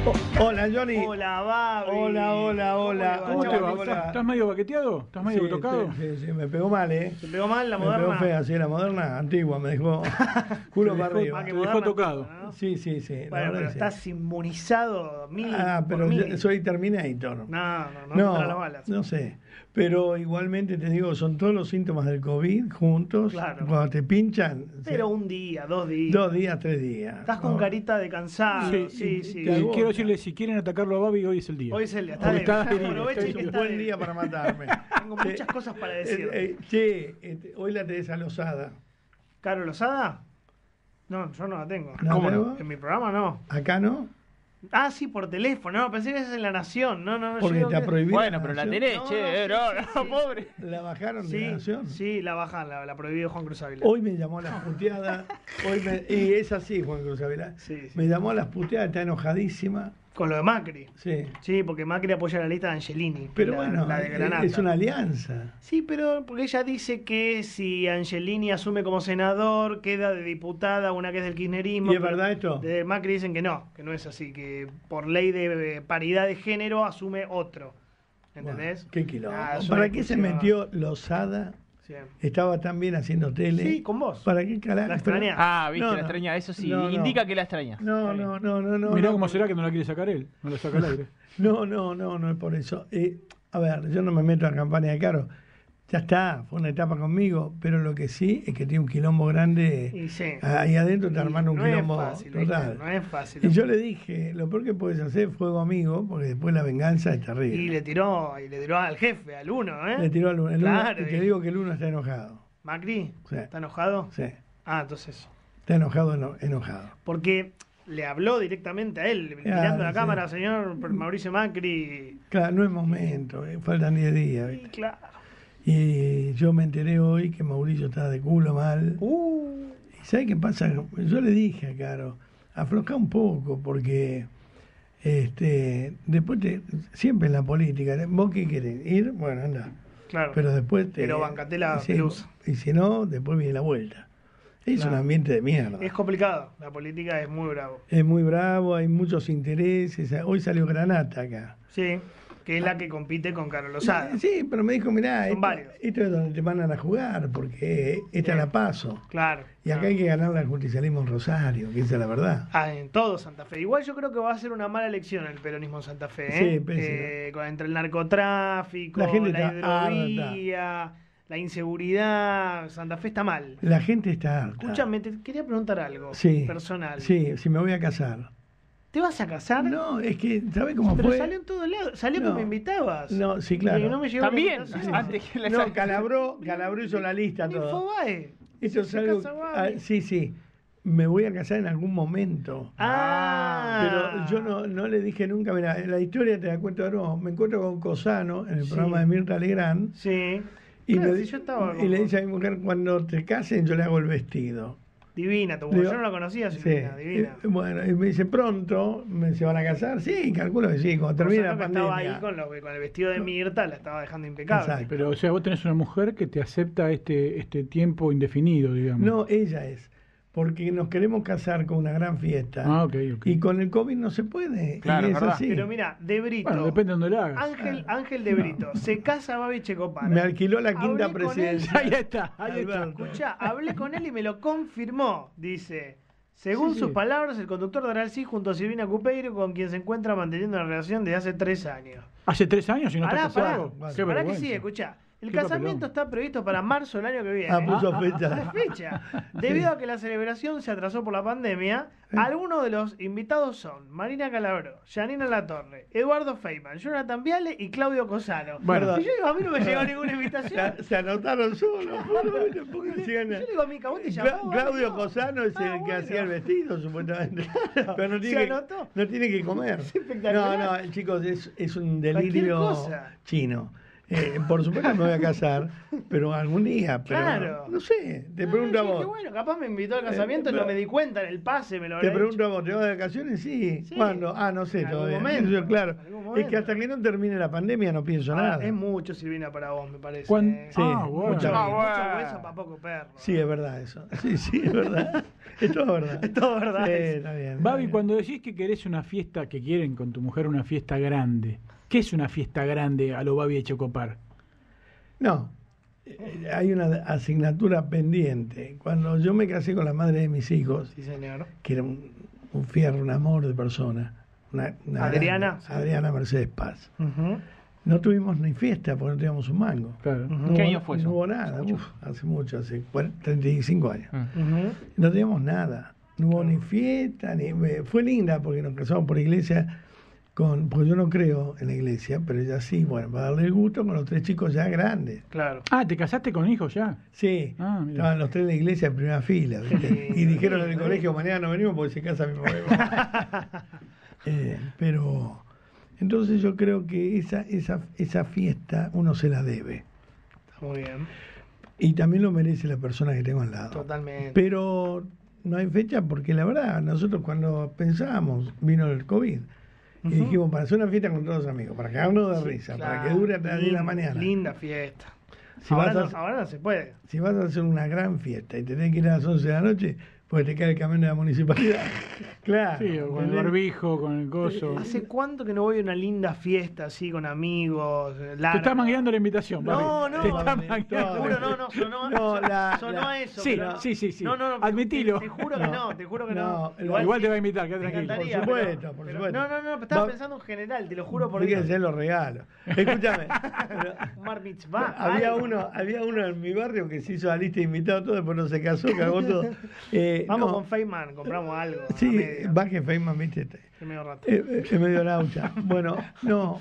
Hola, Johnny. Hola, Babi. Hola. ¿Cómo te va? ¿Estás medio baqueteado? ¿Estás medio tocado? Sí, me pegó mal, ¿eh? ¿Te pegó mal la Me moderna? pegó fea, sí, la moderna, antigua, me dejó culo para arriba. que Te moderna, dejó tocado. ¿no? Sí. Bueno, pero estás inmunizado pero mil. yo soy Terminator. No contra las balas. No sé. Pero igualmente te digo, son todos los síntomas del COVID juntos. Claro. Cuando te pinchan. Pero un día, 2 días. 2 días, 3 días. Estás con carita de cansado. Sí. Quiero decirle, si quieren atacarlo a Babi, hoy es el día. Hoy es el día. Porque está herido, Aprovechen está que Un está buen de- día para matarme. Tengo muchas cosas para decir. Hoy la tenés a Lozada. ¿Caro Lozada? No, yo no la tengo. ¿No ¿Cómo tengo? no? En mi programa no. ¿Acá no? Ah, sí, por teléfono. No, pensé que esa es en La Nación. No, Porque yo te ha digo que- prohibido. Bueno, pero la tenés, No, che, sí. pobre. La bajaron de la Nación. Sí, la bajan, la prohibió Juan Cruz Ávila. Hoy me llamó a las puteadas. Y es así, Juan Cruz Ávila. Sí. Me llamó a las puteadas, está enojadísima. Con lo de Macri. Sí. Sí, porque Macri apoya la lista de Angelini. Pero la, bueno, la de Granata. es una alianza. Sí, pero porque ella dice que si Angelini asume como senador, queda de diputada una que es del kirchnerismo. ¿Y es pero verdad esto? De Macri dicen que no es así, que por ley de paridad de género asume otro. ¿Entendés? Bueno, qué quilombo. Ah, es ¿Para una qué se discusión. metió Lozada? Sí. Estaba tan bien haciendo tele. Sí, con vos. ¿Para qué carajo? La extrañás. Ah, viste, No, la no. extraña, eso sí, No. indica que la extraña. No. Mirá no, cómo será que no la quiere sacar él. No la saca al aire. No es por eso. A ver, yo no me meto en campaña de Caro. Ya está, fue una etapa conmigo, pero lo que sí es que tiene un quilombo grande. Y sí. Ahí adentro te armando un no quilombo es fácil, total. no es fácil. Y yo le dije, lo peor que puedes hacer es fuego amigo, porque después la venganza es terrible. Y le tiró al jefe, al uno, ¿eh? Le tiró al uno. Claro, Y te y- digo que el uno está enojado. Macri, Sí. ¿está enojado? Sí, Ah, entonces. está enojado. Porque le habló directamente a él, mirando la sí. cámara, señor Mauricio Macri. Claro, no es momento, faltan 10 días. Y ¿viste? claro. Y yo me enteré hoy que Mauricio está de culo mal. ¿Y sabes qué pasa? Yo le dije a Caro, afloja un poco, porque después siempre en la política, ¿vos qué querés? ¿Ir? Bueno, anda. Claro. Pero después Pero bancate la sí, pelusa. Y si no, después viene la vuelta. Es Claro. un ambiente de mierda. Es complicado. La política es muy bravo. Es muy bravo, hay muchos intereses. Hoy salió Granata acá. Sí, que es la que compite con Carlos Lozada. Sí, pero me dijo, mirá, Son varios. esto es donde te mandan a jugar, porque esta Bien. la paso. Claro. Y acá hay que ganar al justicialismo en Rosario, que esa es la verdad. Ah, en todo Santa Fe. Igual yo creo que va a ser una mala elección el peronismo en Santa Fe. Sí, pésimo. Entre el narcotráfico, La gente la está hidrovía, la inseguridad. Santa Fe está mal. La gente está harta. Escúchame, te quería preguntar algo Sí, personal. Sí, si me voy a casar. ¿Te vas a casar? No, es que, ¿sabes cómo Pero fue? salió en todos lados. Salió No. que me invitabas. No, sí, claro. Y no me llegó También, la invitación. antes que la No, Calabró hizo la lista Ni todo. Infobae. Esto es Se algo. casa Babi. Sí. Me voy a casar en algún momento. Ah. Pero yo no le dije nunca, mira, la historia te la cuento de nuevo. Me encuentro con Cosano en el Sí. programa de Mirta Legrand Sí. y, Claro, me, si yo estaba y como- le dice a mi mujer, cuando te casen yo le hago el vestido. Divina, tu Le mujer. digo, Yo no la conocía, Sí. Silvina, divina. Bueno, y me dice, pronto se van a casar. Sí, calculo que sí, cuando termine la Cosano que estaba pandemia. ahí con el vestido de Mirta, la estaba dejando impecable. Exacto. Pero, o sea, vos tenés una mujer que te acepta este tiempo indefinido, digamos. No, ella es. Porque nos queremos casar con una gran fiesta. Ah, ok. Y con el COVID no se puede. Claro, y es verdad. así. Pero mira, De Brito. Bueno, depende de dónde la hagas. Ángel De Brito. Se casa Babi Checopar. Me alquiló la quinta Hablé con presidencia. Ahí está. Alberto. Escuchá, hablé con él y me lo confirmó. Dice, según Sí, sus sí. palabras, el conductor dará el sí junto a Silvina Cupeiro, con quien se encuentra manteniendo una relación desde hace 3 años. ¿Hace 3 años y no Pará, está casado? pará. Qué Pará que vergüenza. sí, escuchá. El Qué casamiento papelón. está previsto para marzo del año que viene. Puso Hay fecha. fecha. Debido a que la celebración se atrasó por la pandemia, algunos de los invitados son Marina Calabró, Janina Latorre, Eduardo Feynman, Jonathan Viale y Claudio Cosano. Bueno. Y yo digo, a mí no me llegó ninguna invitación. Se anotaron solos. Yo le digo a Mica, ¿vos te llamó? Claudio No. Cosano es el que bueno. hacía el vestido, supuestamente. Pero no ¿Se tiene, anotó? no tiene que comer. espectacular. No, chicos, es un Cualquier delirio cosa. chino. Por supuesto me voy a casar, pero algún día. Pero Claro. no sé, te pregunto a yo dije, vos. bueno, capaz me invitó al casamiento y pero- no me di cuenta en el pase, me lo Te habrá pregunto dicho. a vos, ¿te vas de vacaciones? Sí. Sí. ¿Cuándo? Ah, no sé En algún todavía. momento, Eso, claro. en algún Es momento. que hasta que no termine la pandemia no pienso Ahora, nada. es mucho Silvina para vos, me parece. ¿Cuán- ¿eh? Sí, Ah, bueno. mucho. Ah, bueno. Mucho hueso para poco perro. Sí, es verdad eso. Sí, es verdad. Es todo verdad. Es todo verdad. Sí, eso. está bien. Babi, cuando decís que querés una fiesta, que quieren con tu mujer una fiesta grande, ¿qué es una fiesta grande a lo Babi Echecopar? No, hay una asignatura pendiente. Cuando yo me casé con la madre de mis hijos, Sí, señor. que era un fierro, un amor de persona, una Adriana. grande, Adriana Mercedes Paz. Ujú. No tuvimos ni fiesta porque no teníamos un mango. Claro. Ujú. No ¿Qué hubo- año fue eso? No hubo nada, hace mucho, hace 35 años. Ujú. No teníamos nada, no hubo ni fiesta, fue linda porque nos casamos por iglesia, porque yo no creo en la iglesia, pero ella sí, bueno, para darle el gusto con los 3 chicos ya grandes. Claro. Ah, ¿te casaste con hijos ya? Sí, Ah, mira. estaban los 3 en la iglesia en primera fila, ¿viste? Sí. Y dijeron en el colegio, mañana no venimos porque se casa mi mamá. Pero, entonces yo creo que esa fiesta uno se la debe. Está muy bien. Y también lo merece la persona que tengo al lado. Totalmente. Pero no hay fecha porque la verdad, nosotros cuando pensábamos, vino el COVID. Y Ujú. dijimos, para hacer una fiesta con todos los amigos, para cagarnos de risa, para que dure hasta las 10 de la mañana. Linda fiesta. Si ahora, vas a- ahora no se puede. Si vas a hacer una gran fiesta y tenés que ir a las 11 de la noche, pues te cae el camión de la municipalidad. Claro. Sí, o con el ¿entendés? barbijo, con el coso. ¿Hace cuánto que no voy a una linda fiesta así con amigos? Te está mangueando la invitación, Babi. No, no, Te está Babi, mangueando. Te juro, no, sonó, No, sonó a eso. Sí, pero- sí. No, no, Admitilo. Te juro que no, te juro que no. No, Igual te va a invitar, quédate me tranquilo. encantaría, Por supuesto, pero- por pero- supuesto. No, pero estaba Va- pensando en general, te lo juro por Dios. Fíjense los regalos. Escúchame. pero- Un bar mitzvah. había algo. uno en mi barrio que se hizo la lista de invitados, todo, después no se casó, cagó todo. Vamos No, con Feynman, compramos algo. a sí, medias. baje Feynman, viste. Qué medio rato. Es medio laucha. Bueno, no,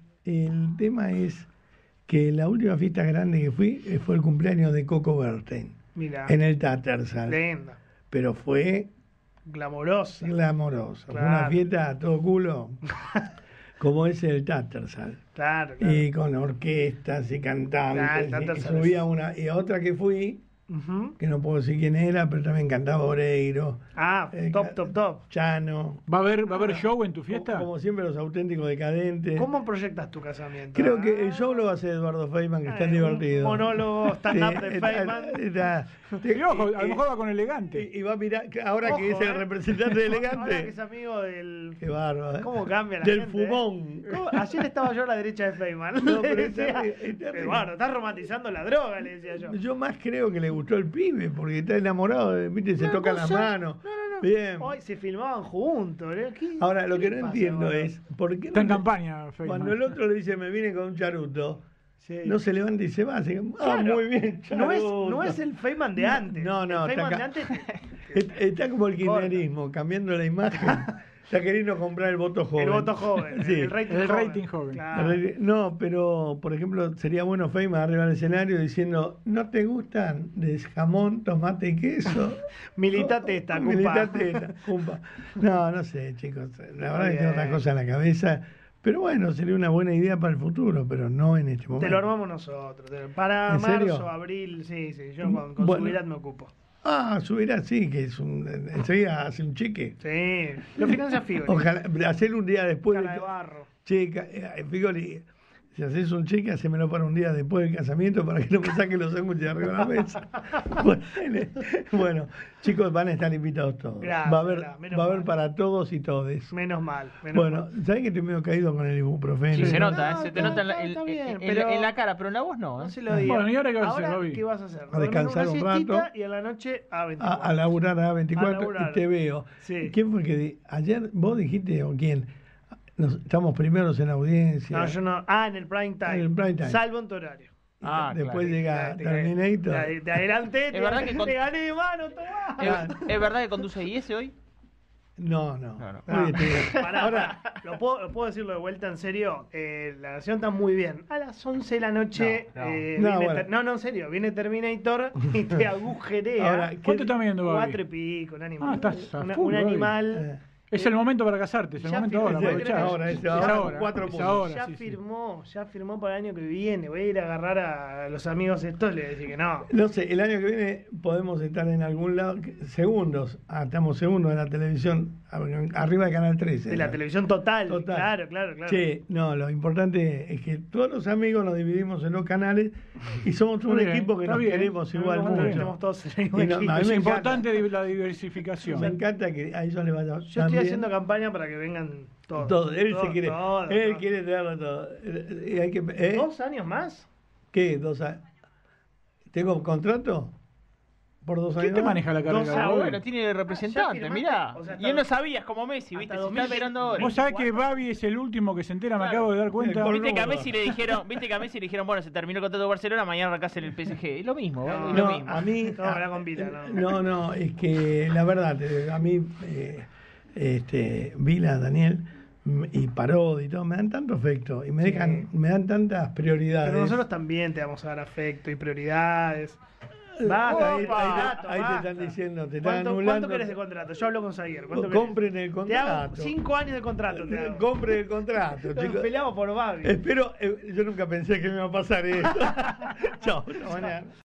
el tema es que la última fiesta grande que fui fue el cumpleaños de Coco Bernstein, Mira, en el Tattersall. linda, Pero fue glamorosa. glamoroso. Fue Claro. una fiesta a todo culo, como es el Tattersall. Claro, claro. Y con orquestas y cantantes. Claro, el y Tattersall subía es- una. Y otra que fui, Ujú. que no puedo decir quién era, pero también cantaba Oreiro. Ah, top. Chano. ¿Va a haber show en tu fiesta? Como siempre, los auténticos decadentes. ¿Cómo proyectas tu casamiento? Creo que el show lo va a hacer Eduardo Feynman, que está Un divertido. monólogo stand-up de está- Feynman. Y ojo, a lo mejor va con elegante. Y va a mirar, ahora Ojo, que es el representante de Ahora que elegante. es amigo del... Qué bárbaro. ¿Cómo cambia la Del gente? fumón. ¿Cómo? Ayer estaba yo a la derecha de Feynman. No, pero Le es decía, terrible, es terrible. Eduardo, estás romantizando la droga, le decía yo. Yo más creo que le gustó el pibe, porque está enamorado, viste, se Una tocan las cosa- manos. No. Bien. Hoy se filmaban juntos. ¿Eh? Ahora, lo que ¿Qué no pasa, entiendo Eduardo? es, ¿por qué Está en no le- campaña, Feynman. cuando el otro le dice, me viene con un charuto, Sí. no se levanta y se va? Claro. Muy bien, No es, charuto. no es el Feynman de antes. No, no, el Feynman está de acá. antes. Está como el kirchnerismo, cambiando la imagen. Está queriendo comprar el voto joven. El voto joven. Sí. El rating El joven. rating joven. Claro. No, pero por ejemplo, sería bueno Feynman arriba del escenario diciendo, ¿no te gustan de jamón, tomate y queso? Militate esta, compa. Militate esta, compa. No, no sé, chicos. La verdad que tengo Bien. otra cosa en la cabeza. Pero bueno, sería una buena idea para el futuro, pero no en este momento. Te lo armamos nosotros. Para ¿En marzo, serio? abril, sí. Yo con Bueno. Subirát me ocupo. Ah, subirá sí, que es enseguida hace un cheque. Sí. Lo financia Figoli. Ojalá, hacer un día después. Cara de barro. Che, Figoli, si haces un cheque, hacémelo para un día después del casamiento para que no me saquen los sándwiches de arriba de la mesa. Bueno, chicos, van a estar invitados todos. Gracias, va a haber, menos va a haber mal. para todos y todes. Menos mal. Bueno, ¿sabes que estoy medio caído con el ibuprofeno? Sí, se No, nota, se te nota está bien, en pero- la cara, pero en la voz no. No ¿eh? se lo diga. Bueno, ¿y ahora qué vas a hacer, Bobby? ¿Qué vas a hacer? A descansar Dormir un una siestita rato. y a la noche a 24. A laburar a A 24 laburar. y te veo. Sí. ¿Quién fue que ayer vos dijiste o quién? Estamos primeros en audiencia. No, yo no. En el prime time. En el prime time. Salvo en tu horario. Ah, Después claro. llega Te Terminator. adelanté, Es verdad que te con- gané de mano, tomá. ¿Es verdad que conduce IS hoy? No. No. Hoy estoy- Pará, Ahora, ¿Lo puedo decirlo de vuelta en serio? La nación está muy bien. A las 11 de la noche. No, no. No, viene bueno. no, en serio. Viene Terminator y te agujerea. Ahora, ¿Cuánto está viendo, Babi? 4 y pico, un animal. Ah, estás a un full, Babi. animal Es el momento para casarte, es el Ya momento firmó, ahora. es aprovechá. ahora, es Es ahora, ahora, 4 es puntos. ahora, Ya sí, sí. firmó para el año que viene. Voy a ir a agarrar a los amigos estos y le decir que no. No sé, el año que viene podemos estar en algún lado, segundos, estamos segundos en la televisión, arriba de Canal 13. De la ¿no? televisión total. Total. Claro. Che, no, lo importante es que todos los amigos nos dividimos en los canales y somos un Está bien, equipo que está nos bien. queremos igual Está mucho. bien. Estamos todos en el mismo Y no, equipo. a mí Es me importante encanta. la diversificación. Me encanta que a ellos les vaya Yo estoy haciendo campaña para que vengan todos. todo. Él Todos, se quiere, todos, él todos. quiere traerlo todo. Y hay que, ¿eh? 2 años más. ¿Qué? 2 años. ¿Tengo contrato? ¿Por 2 años? ¿Quién te más? maneja la carrera? Dos Ah, Ahora. bueno, tiene representante, Ya mirá. firmaste, o sea, Y él no sabía, es como Messi, ¿viste? hasta Se está 2020. esperando ahora. Vos sabés que Babi es el último que se entera, me Claro. acabo de dar cuenta. El Viste que a cornudo. Messi le dijeron, bueno, se terminó el contrato de Barcelona, mañana arrancás en el PSG. Es lo mismo, No, es lo No, mismo. a mí. No, habla con Vila, no. No, es que la verdad, a mí, Vila, Daniel y Parodi y todo, me dan tanto afecto y me dan tantas prioridades. Pero nosotros también te vamos a dar afecto y prioridades. Basta, Ahí- contrato, ahí te basta. están diciendo, te están ¿Cuánto anulando. querés de contrato? Yo hablo con Zaguer. ¿Cuánto querés? Compren el Te hago contrato. 5 años de contrato. Te hago. Compren el contrato, chicos. Peleamos por Babi. Espero, yo nunca pensé que me iba a pasar esto. Chao, hasta mañana.